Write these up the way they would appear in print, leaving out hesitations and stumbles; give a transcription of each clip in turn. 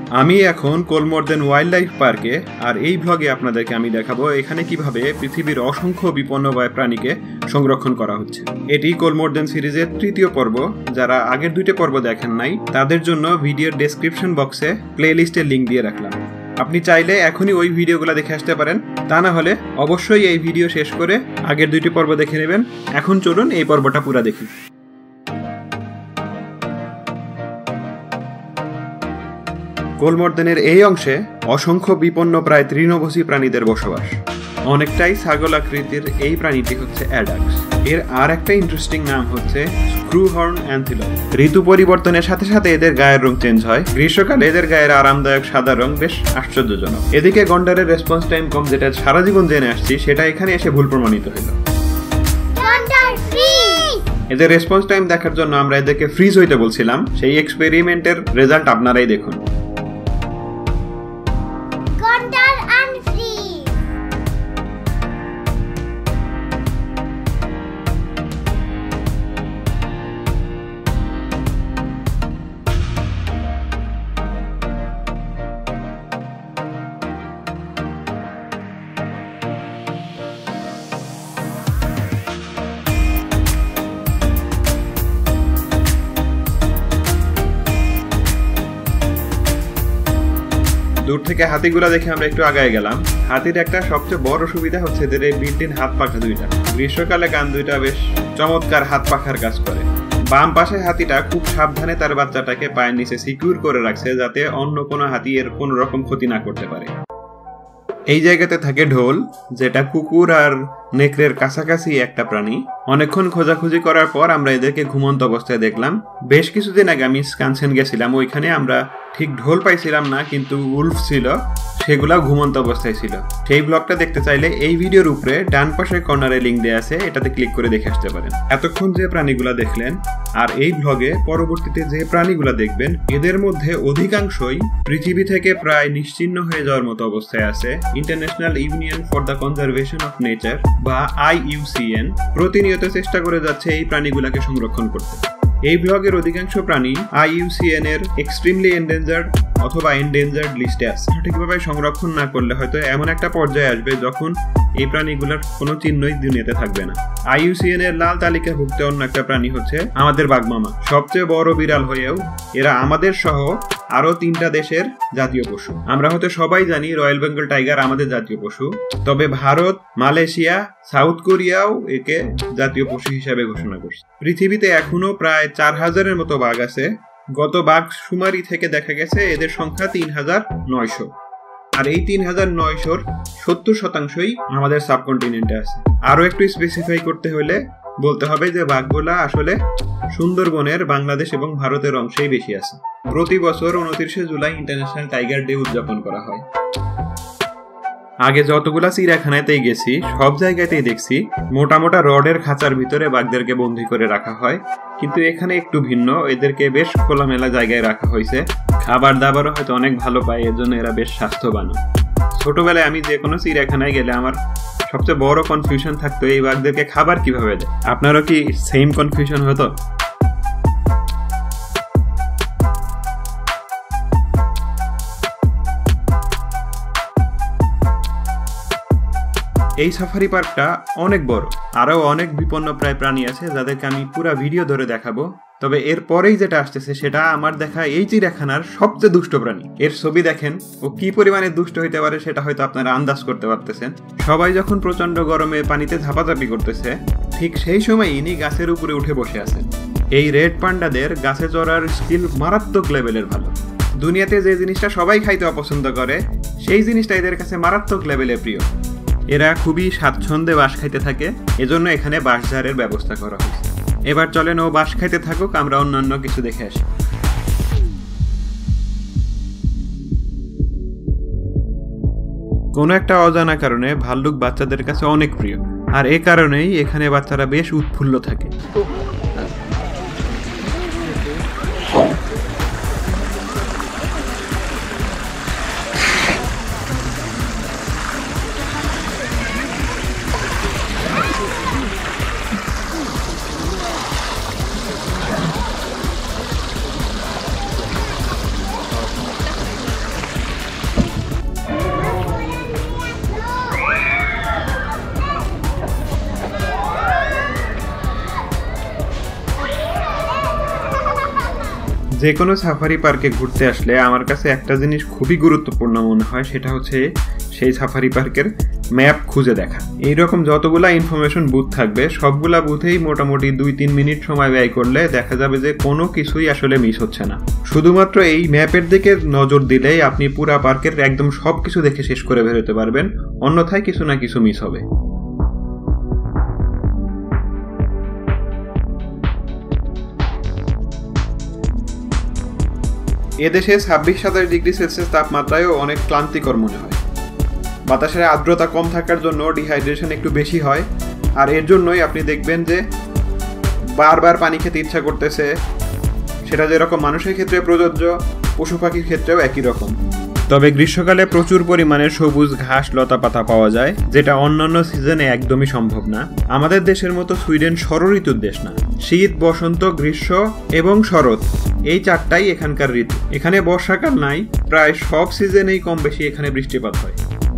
আমি এখন কোলমর্দেন wild life পার্কে, আর এই ব্লগে আপনাদেরকে আমি দেখাবো এখানে কিভাবে পৃথিবীর অসংখ্য বিপন্নপ্রায় প্রাণীকে সংরক্ষণ করা হচ্ছে। এটি কোলমর্দেন সিরিজের তৃতীয় পর্ব। যারা আগের দুইটা পর্ব দেখেন নাই তাদের জন্য ভিডিওর ডেসক্রিপশন বক্সে প্লে লিস্টের লিঙ্ক দিয়ে রাখলাম। আপনি চাইলে এখনই ওই ভিডিওগুলো দেখে আসতে পারেন, তা না হলে অবশ্যই এই ভিডিও শেষ করে আগের দুইটি পর্ব দেখে নেবেন। এখন চলুন এই পর্বটা পুরো দেখি। কোলমর্দেনের এই অংশে অসংখ্য বিপন্নপ্রায় তৃণভোজী প্রাণীদের বসবাস। অনেকটাই ছাগল আকৃতির এই প্রাণীটি হচ্ছে অ্যাডাক্স। এর আর একটা ইন্টারেস্টিং নাম হচ্ছে স্ক্রুহর্ন অ্যান্থিলপ। ঋতু পরিবর্তনের সাথে সাথে এদের গায়ের রং চেঞ্জ হয়। গ্রীষ্মকালে এদের গায়ের আরামদায়ক সাদা রং বেশ আশ্চর্যজনক। এদিকে গন্ডারের রেসপন্স টাইম কম, যেটা সারা জীবন জেনে আসছি, সেটা এখানে এসে ভুল প্রমাণিত হলো। এদের রেসপন্স টাইম দেখার জন্য আমরা এদেরকে ফ্রিজ হইতে বলছিলাম। সেই এক্সপেরিমেন্টের রেজাল্ট আপনারাই দেখুন। দূর থেকে হাতিগুলা দেখে আমরা একটু আগায় গেলাম। হাতির একটা সবচেয়ে বড় সুবিধা হচ্ছে এদের এই বিল্ট-ইন হাত পাখা দুইটা। গ্রীষ্মকালে কান দুইটা বেশ চমৎকার হাত পাখার কাজ করে। বাম পাশে হাতিটা খুব সাবধানে তার বাচ্চাটাকে পায়ের নিচে সিকিউর করে রাখছে, যাতে অন্য কোনো হাতি এর কোনো রকম ক্ষতি না করতে পারে। এই জায়গাতে থাকে ঢোল, যেটা কুকুর আর নেকড়ের কাছাকাছি একটা প্রাণী। অনেকক্ষণ খোঁজাখুঁজি করার পর আমরা এদেরকে ঘুমন্ত অবস্থায় দেখলাম। বেশ কিছুদিন আগে আমি স্কানসেন গেছিলাম, ওইখানে আমরা ঠিক ঢোল পাইছিলাম না, কিন্তু উলফ ছিল, সেগুলা ঘুমন্ত অবস্থায় ছিল। সেই ব্লগটা দেখতে চাইলে এই ভিডিওর উপরে ডান পাশের কর্নারে লিঙ্ক দেওয়া আছে, এটাতে ক্লিক করে দেখে আসতে পারেন। এতক্ষণ যে প্রাণীগুলা দেখলেন আর এই ব্লগে পরবর্তীতে যে প্রাণীগুলা দেখবেন, এদের মধ্যে অধিকাংশই পৃথিবী থেকে প্রায় নিশ্চিহ্ন হয়ে যাওয়ার মতো অবস্থায় আছে। International union for the conservation of nature বা IUCN প্রতিনিয়ত চেষ্টা করে যাচ্ছে এই প্রাণীগুলাকে সংরক্ষণ করতে। এই ব্লগের অধিকাংশ প্রাণী IUCN এর এক্সট্রিমলি এন্ডেঞ্জার্ড অথবা এন্ডেঞ্জার্ড লিস্টে আছে। সঠিকভাবে সংরক্ষণ না করলে হয়তো এমন একটা পর্যায়ে আসবে যখন এই প্রাণীগুলোর কোনো চিহ্নই দুনিয়াতে থাকবে না। IUCN এর লাল তালিকাভুক্ত অন্য একটা প্রাণী হচ্ছে আমাদের বাঘমামা। সবচেয়ে বড় বিড়াল হয়েও এরা আমাদের সহ আরো 3টা দেশের জাতীয় পশু। আমরা হয়তো সবাই জানি রয়্যাল বেঙ্গল টাইগার আমাদের জাতীয় পশু, তবে ভারত, মালয়েশিয়া, সাউথ কোরিয়াও একে জাতীয় পশু হিসাবে ঘোষণা করছে। পৃথিবীতে এখনো প্রায় 4000-এর মতো বাঘ আছে। গত বাঘ শুমারি থেকে দেখা গেছে এদের সংখ্যা 3900। আর এই 3900-র 70%ই আমাদের সাবকন্টিনেন্টে আছে। আরো একটু স্পেসিফাই করতে হলে বলতে হবে যে বাঘগুলা আসলে সুন্দরবনের বাংলাদেশ এবং ভারতের অংশেই বেশি আছে। প্রতি বছর 29শে জুলাই ইন্টারন্যাশনাল টাইগার ডে উদযাপন করা হয়। আগে যতগুলা চিড়িয়াখানাতেই গেছি সব জায়গাতেই দেখছি মোটা মোটা রডের খাঁচার ভিতরে বাঘদেরকে বন্দী করে রাখা হয়, কিন্তু এখানে একটু ভিন্ন। এদেরকে বেশ খোলামেলা জায়গায় রাখা হয়েছে। খাবার দাবারও হয়তো অনেক ভালো পায়, এর জন্য এরা বেশ স্বাস্থ্যবান। ছোটবেলায় আমি যে কোনো চিড়িয়াখানায় গেলে আমার সবচেয়ে বড় কনফিউশন থাকতো এই বাঘদেরকে খাবার কিভাবে দেয়। আপনারও কি সেম কনফিউশন হতো? এই সাফারি পার্কটা অনেক বড়, আরো অনেক বিপন্নপ্রায় প্রাণী আছে যাদেরকে আমি পুরো ভিডিও ধরে দেখাবো। তবে এর পরেই যেটা আসতেছে সেটা আমার দেখা এই চিড়িয়াখানার সবচেয়ে দুষ্ট প্রাণী। এর ছবি দেখেন, ও কি পরিমাণে দুষ্ট হইতে পারে সেটা হয়তো আপনারা আন্দাজ করতে পারতেছেন। সবাই যখন প্রচন্ড গরমে পানিতে ঝাপাঝাপি করতেছে, ঠিক সেই সময় ইনি গাছের উপরে উঠে বসে আছেন। এই রেড পান্ডাদের গাছে চড়ার স্কিল মারাত্মক লেভেলের ভালো। দুনিয়াতে যে জিনিসটা সবাই খাইতে অপছন্দ করে, সেই জিনিসটা এদের কাছে মারাত্মক লেভেলে প্রিয়। এরা খুবই স্বাচ্ছন্দ্যে বাঁশ খাইতে থাকে, এজন্য এখানে বাঁশঝাড়ের ব্যবস্থা করা হয়েছে। এবার চলেন ও বাঁশ খাইতে থাকুক, আমরা অন্যান্য কিছু দেখে আসি। কোনো একটা অজানা কারণে ভাল্লুক বাচ্চাদের কাছে অনেক প্রিয়, আর এ কারণেই এখানে বাচ্চারা বেশ উৎফুল্ল থাকে। যে কোনো সাফারি পার্কে ঘুরতে আসলে আমার কাছে একটা জিনিস খুবই গুরুত্বপূর্ণ মনে হয়, সেটা হচ্ছে সেই সাফারি পার্কের ম্যাপ খুঁজে দেখা। এইরকম যতগুলা ইনফরমেশন বুথ থাকবে সবগুলা বুথেই মোটামুটি 2-3 মিনিট সময় ব্যয় করলে দেখা যাবে যে কোনো কিছুই আসলে মিস হচ্ছে না। শুধুমাত্র এই ম্যাপের দিকে নজর দিলেই আপনি পুরা পার্কের একদম সব কিছু দেখে শেষ করে বেরোতে পারবেন, অন্যথায় কিছু না কিছু মিস হবে। এদেশে 26-27 ডিগ্রি সেলসিয়াস তাপমাত্রায়ও অনেক ক্লান্তিকর মনে হয়। বাতাসের আর্দ্রতা কম থাকার জন্য ডিহাইড্রেশন একটু বেশি হয়, আর এর জন্যই আপনি দেখবেন যে বারবার পানি খেতে ইচ্ছা করতেছে। সেটা যেরকম মানুষের ক্ষেত্রে প্রযোজ্য, পশু পাখির ক্ষেত্রেও একই রকম। তবে গ্রীষ্মকালে প্রচুর পরিমাণে সবুজ ঘাস লতা পাতা পাওয়া যায়, যেটা অন্যান্য সিজনে একদমই সম্ভব না। আমাদের দেশের মতো সুইডেন ষড়ঋতুর দেশ না। শীত, বসন্ত, গ্রীষ্ম এবং শরৎ এই 4টাই এখানকার ঋতু। এখানে বর্ষাকাল নাই, প্রায় সব সিজনেই কম বেশি এখানে বৃষ্টিপাত হয়।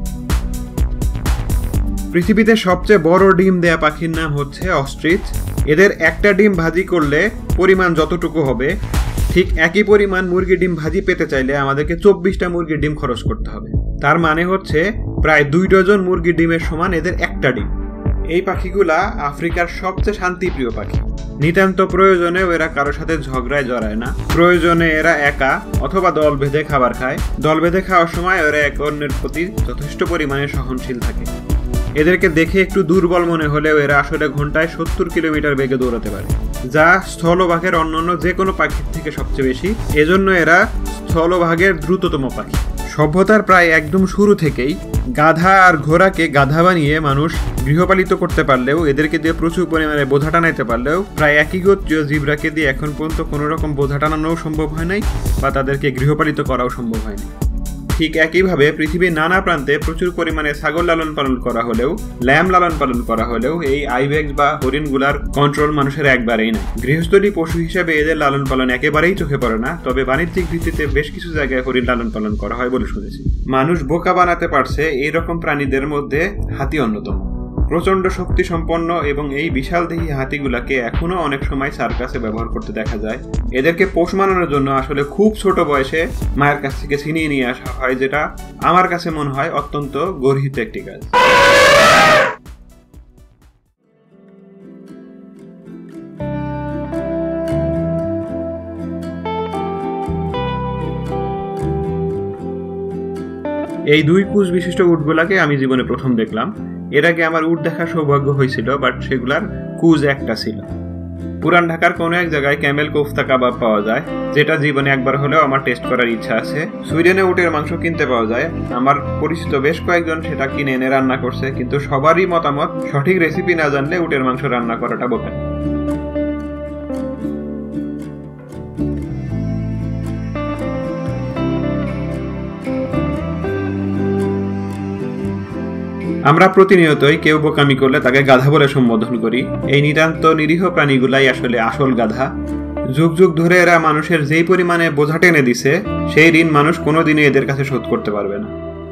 পৃথিবীতে সবচেয়ে বড় ডিম দেয়া পাখির নাম হচ্ছে অস্ট্রিচ। এদের একটা ডিম ভাজি করলে পরিমাণ যতটুকু হবে, ঠিক একই পরিমাণ মুরগির ডিম ভাজি পেতে চাইলে আমাদেরকে 24টা মুরগির ডিম খরচ করতে হবে। তার মানে হচ্ছে প্রায় 2 ডজন মুরগির ডিমের সমান এদের একটা ডিম। এই পাখিগুলা আফ্রিকার সবচেয়ে শান্তিপ্রিয় পাখি। নিতান্ত প্রয়োজনে এরা কারোর সাথে ঝগড়ায় জড়ায় না। প্রয়োজনে এরা একা অথবা দল বেঁধে খাবার খায়। দল বেঁধে খাওয়ার সময় এরা এক অন্যের প্রতি যথেষ্ট পরিমাণে সহনশীল থাকে। এদেরকে দেখে একটু দুর্বল মনে হলেও এরা আসলে ঘন্টায় 70 কিলোমিটার বেগে দৌড়াতে পারে, যা স্থলভাগের অন্যান্য যে কোনো পাখির থেকে সবচেয়ে বেশি। এজন্য এরা স্থলভাগের দ্রুততম পাখি। সভ্যতার প্রায় একদম শুরু থেকেই গাধা আর ঘোড়াকে গাধা বানিয়ে মানুষ গৃহপালিত করতে পারলেও, এদেরকে দিয়ে প্রচুর পরিমাণে বোঝা টানাইতে পারলেও, প্রায় একই গোত্রীয় জিব্রাকে দিয়ে এখন পর্যন্ত কোনো রকম বোঝা টানানোও সম্ভব হয় নাই বা তাদেরকে গৃহপালিত করাও সম্ভব হয়নি। ঠিক একইভাবে পৃথিবীর নানা প্রান্তে প্রচুর পরিমাণে ছাগল লালন পালন করা হলেও, ল্যাম লালন পালন করা হলেও এই আইবেক্স বা হরিণগুলার কন্ট্রোল মানুষের একবারেই না। গৃহস্থলী পশু হিসেবে এদের লালন পালন একেবারেই চোখে পড়ে না, তবে বাণিজ্যিক ভিত্তিতে বেশ কিছু জায়গায় হরিণ লালন পালন করা হয় বলে শুনেছি। মানুষ বোকা বানাতে পারছে এইরকম প্রাণীদের মধ্যে হাতি অন্যতম। প্রচণ্ড শক্তি সম্পন্ন এবং এই বিশালদেহী হাতিগুলাকে এখনো অনেক সময় সার্কাসে ব্যবহার করতে দেখা যায়। এদেরকে পোষ মানানোর জন্য আসলে খুব ছোট বয়সে মায়ের কাছ থেকে ছিনিয়ে নিয়ে আসা হয়, যেটা আমার কাছে মনে হয় অত্যন্ত গর্হিত একটি কাজ। এই 2 কুচ বিশিষ্ট উটগুলাকে আমি জীবনে প্রথম দেখলাম। এর আগে আমার উট দেখার সৌভাগ্য হয়েছিল, বাট সেগুলার কুচ একটা ছিল। পুরান ঢাকার কোনো এক জায়গায় ক্যামেল কোফতা কাবাব পাওয়া যায়, যেটা জীবনে একবার হলেও আমার টেস্ট করার ইচ্ছা আছে। সুইডেনে উটের মাংস কিনতে পাওয়া যায়। আমার পরিচিত বেশ কয়েকজন সেটা কিনে এনে রান্না করছে, কিন্তু সবারই মতামত সঠিক রেসিপি না জানলে উটের মাংস রান্না করাটা বোকা। আমরা প্রতিনিয়তই কেউ বোকামি করলে তাকে গাধা বলে সম্বোধন করি। এই নিতান্ত নিরীহ প্রাণীগুলাই আসলে আসল গাধা। যুগ যুগ ধরে এরা মানুষের যেই পরিমাণে বোঝা টেনে দিছে, সেই ঋণ মানুষ কোনোদিনই এদের কাছে শোধ করতে পারবে না।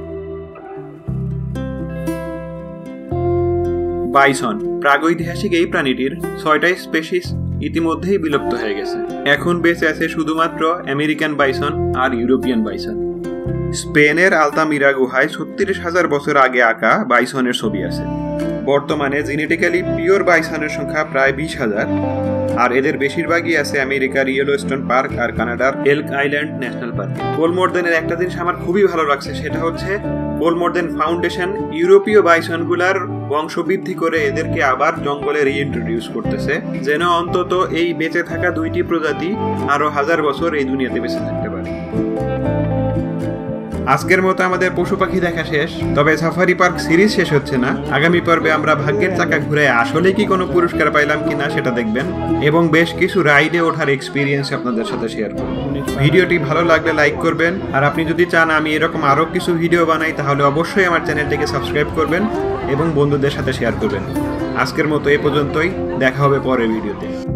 বাইসন প্রাগৈতিহাসিক এই প্রাণীটির 6টা স্পেসিস ইতিমধ্যেই বিলুপ্ত হয়ে গেছে। এখন বেঁচে আছে শুধুমাত্র আমেরিকান বাইসন আর ইউরোপিয়ান বাইসন। স্পেনের আলতামিরা গুহায় 36,000 বছর আগে আঁকা বাইসনের ছবি আছে। বর্তমানে জেনেটিক্যালি পিওর বাইসনের সংখ্যা প্রায় 20,000, আর এদের বেশিরভাগই আছে আমেরিকার ইয়েলোস্টোন পার্ক আর কানাডার এল্ক আইল্যান্ড ন্যাশনাল পার্কে। কোলমোরদেনের একটা জিনিস আমার খুবই ভালো লাগছে, সেটা হচ্ছে কোলমোরদেন ফাউন্ডেশন ইউরোপীয় বাইসনগুলার বংশবৃদ্ধি করে এদেরকে আবার জঙ্গলে রিইন্ট্রোডিউস করতেছে, যেন অন্তত এই বেঁচে থাকা 2টি প্রজাতি আরো 1000 বছর এই দুনিয়াতে বেঁচে থাকতে পারে। আজকের মতো আমাদের পশু পাখি দেখা শেষ, তবে সাফারি পার্ক সিরিজ শেষ হচ্ছে না। আগামী পর্বে আমরা ভাগ্যের চাকা ঘুরে আসলে কি কোনো পুরস্কার পাইলাম কিনা সেটা দেখবেন, এবং বেশ কিছু রাইডে ওঠার এক্সপিরিয়েন্স আপনাদের সাথে শেয়ার করব। ভিডিওটি ভালো লাগলে লাইক করবেন, আর আপনি যদি চান আমি এরকম আরো কিছু ভিডিও বানাই তাহলে অবশ্যই আমার চ্যানেলটিকে সাবস্ক্রাইব করবেন এবং বন্ধুদের সাথে শেয়ার করবেন। আজকের মতো এই পর্যন্তই, দেখা হবে পরের ভিডিওতে।